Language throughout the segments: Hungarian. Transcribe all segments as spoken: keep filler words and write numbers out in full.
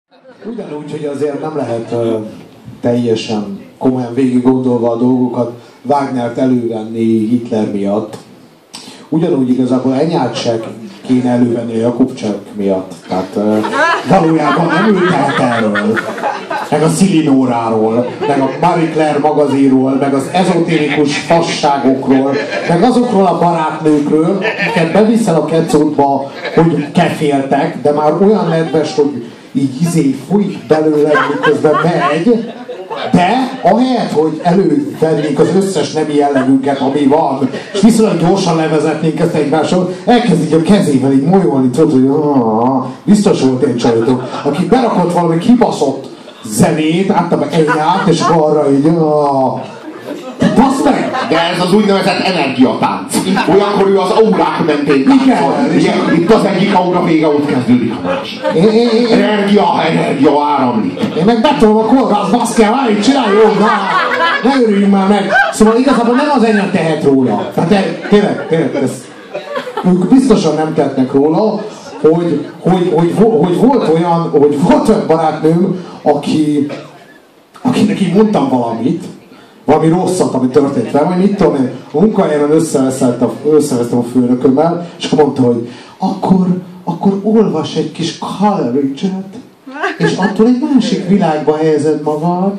Ugyanúgy, hogy azért nem lehet uh, teljesen komolyan végig gondolva a dolgokat Wagnert elővenni Hitler miatt. Ugyanúgy igazából Enyát se kéne elővenni a Jakubcsák miatt. Tehát uh, valójában nem ő tehet erről. Meg a Szilinóráról, meg a Marie Claire magazinról, meg az ezotérikus fasságokról, meg azokról a barátnőkről, akiket beviszel a kecótba, hogy keféltek, de már olyan nedves, hogy így izé folyik belőle, miközben megy, de ahelyett, hogy elővennénk az összes nemi jellegünket, ami van, és viszonylag gyorsan levezetnénk ezt egymáson, elkezd így a kezével így molyolni, tudod, hogy ah, biztos volt egy csajotok, aki berakott valami kibaszott zenét, általában Enyát, és arra így ah, basz meg! De ez az úgynevezett energiatánc. Olyankor ő az aurák mentén táncol. Ugye, itt az egyik aura vége, ott kezdődik a másik. Energia, energia áramlik. Én meg betolom a kolgász, baszkál, várj, csinálj jó, ne örüljünk már meg. Szóval igazából nem az Enya tehet róla. Tehát tényleg, tényleg, ez, ők biztosan nem tehetnek róla, hogy, hogy, hogy, hogy, volt olyan, hogy volt olyan barátnőm, aki, akinek így mondtam valamit, valami rosszat, ami történt velem, hogy mit tudom én, a munkahelyemen összevesztem a főnökömmel, és akkor mondta, hogy akkor, akkor olvas egy kis Coleridge-et, és attól egy másik világba helyezed magad.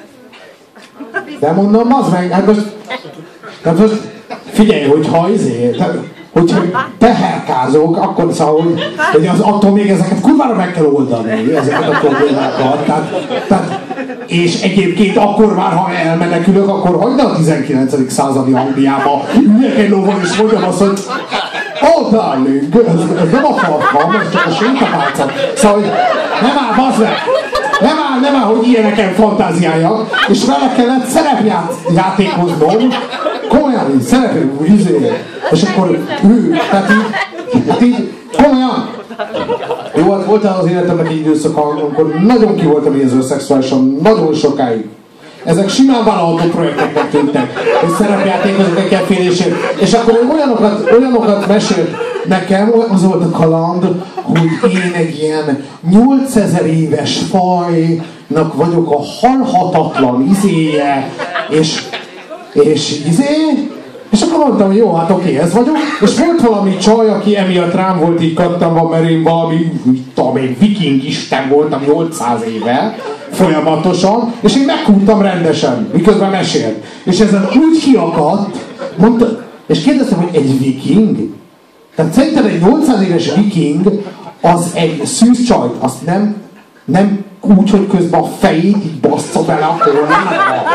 De mondom, az meg, hát most, hát most figyelj, hogyha izé, hogyha teherkázok, akkor szóval, hogy, hogy az, attól még ezeket kurvára meg kell oldani, ezeket a problémákat. Tehát, tehát, és egyébként akkor már, ha elmenekülök, akkor hagyd a tizenkilencedik századi Angliába, üljek egy lovon és mondjam azt, hogy oh darling, ez, ez nem a farkam, ez csak a sétapálca. Szóval, hogy nem áll, bazd meg! Nem áll, nem áll, hogy ilyeneken fantáziáljak, és vele kellett szerepjátékoznom, komolyan így, szerepjátékoznom, és akkor ő, tehát így, hát így, komolyan. Jó, hát voltál az életemnek egy időszak, amikor nagyon ki voltam érző szexuálisan, nagyon sokáig. Ezek simán vállalható projekteknek tűntek, hogy szerepjátékozok egy kefélésért. És akkor olyanokat, olyanokat mesélt nekem, az volt a kaland, hogy én egy ilyen nyolcezer éves fajnak vagyok a halhatatlan izéje, és, és izé, és akkor mondtam, hogy jó, hát oké, ez vagyok. És volt valami csaj, aki emiatt rám volt így kattanva, mert én valami, tudom én, viking isten voltam nyolcszáz éve, folyamatosan, és én meghúztam rendesen, miközben mesélt. És ezen úgy kiakadt, mondta, és kérdeztem, hogy egy viking? Tehát szerintem egy nyolcszáz éves viking az egy szűz csajt, azt nem, nem úgy, hogy közben a fejét így bassza bele a kollába.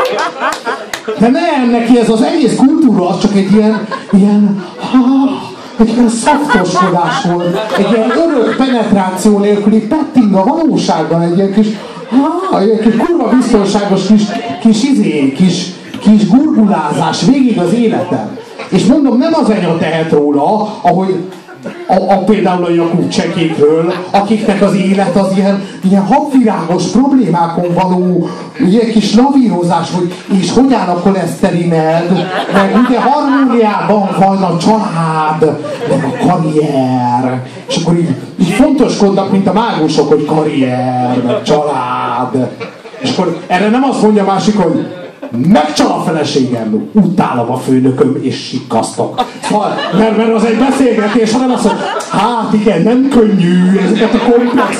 De nem, neki ez az egész kultúra, az csak egy ilyen, ilyen, ha, egy ilyen szaftoskodás volt, egy ilyen örök penetráció nélküli petting a valóságban, egy ilyen kis, ha, egy kis kurva biztonságos kis, kis izé, kis, kis gurgulázás végig az életem. És mondom, nem az Enya tehet róla, ahogy a, a például a Jakubcsekékről, akiknek az élet az ilyen, ilyen habvirágos problémákon való ilyen kis lavírozás, hogy és hogy áll a koleszterined, meg ugye harmóniában van a család, meg a karrier, és akkor így, így fontoskodnak, mint a mágusok, hogy karrier, meg család. És akkor erre nem azt mondja a másik, hogy megcsal a feleségem, utálom a főnököm, és sikkasztok. Mert, mert az egy beszélgetés, hanem azt mondja, hát igen, nem könnyű ezeket a komplex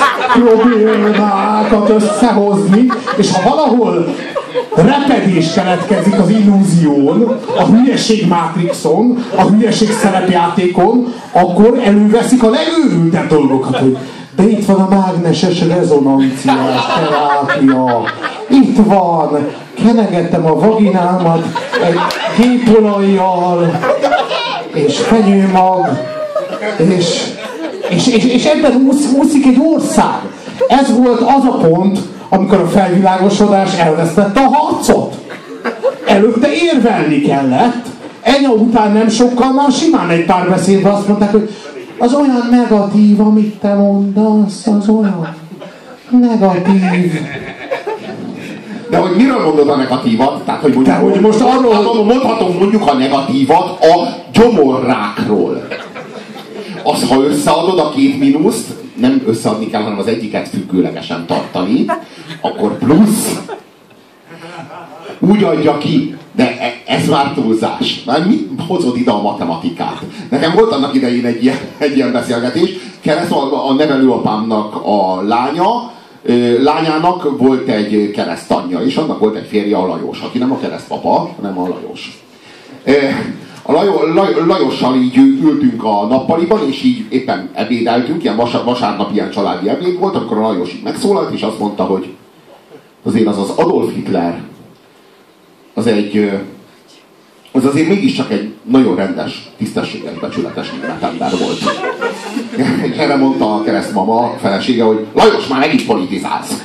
problémákat összehozni, és ha valahol repedés keletkezik az illúzión, a hülyeség mátrixon, a hülyeség szerepjátékon, akkor előveszik a legőrültebb dolgokat, hogy de itt van a mágneses rezonanciás terápia. Itt van, kenegettem a vaginámat egy gépolajjal, és fenyőmag, és, és, és, és ebben úsz, úszik egy ország. Ez volt az a pont, amikor a felvilágosodás elvesztette a harcot. Előtte érvelni kellett, Enya után nem sokkal, már simán egy párbeszédben azt mondták, hogy az olyan negatív, amit te mondasz, az olyan negatív. De hogy miről mondod a negatívat? Tehát, hogy, mondjuk, hogy most arról mondhatom mondjuk a negatívat a gyomorrákról. Az, ha összeadod a két mínuszt, nem összeadni kell, hanem az egyiket függőlegesen tartani, akkor plusz úgy adja ki, de ez már túlzás. Már mi hozod ide a matematikát? Nekem volt annak idején egy ilyen, egy ilyen beszélgetés. Kereszt a nevelőapámnak a lánya, lányának volt egy keresztanyja, és annak volt egy férje, a Lajos, aki nem a keresztpapa, hanem a Lajos. A Lajossal így ültünk a nappaliban, és így éppen ebédeltünk, ilyen vasárnap ilyen családi ebéd volt, amikor a Lajos így megszólalt, és azt mondta, hogy azért az az Adolf Hitler, az egy, az azért mégiscsak egy nagyon rendes, tisztességes, becsületes német ember volt. Erre mondta a keresztmama felesége, hogy Lajos, már megint politizálsz.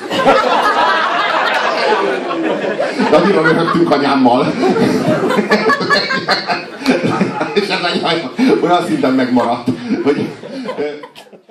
De annyira röhögtünk anyámmal. És ez olyan szinten megmaradt, hogy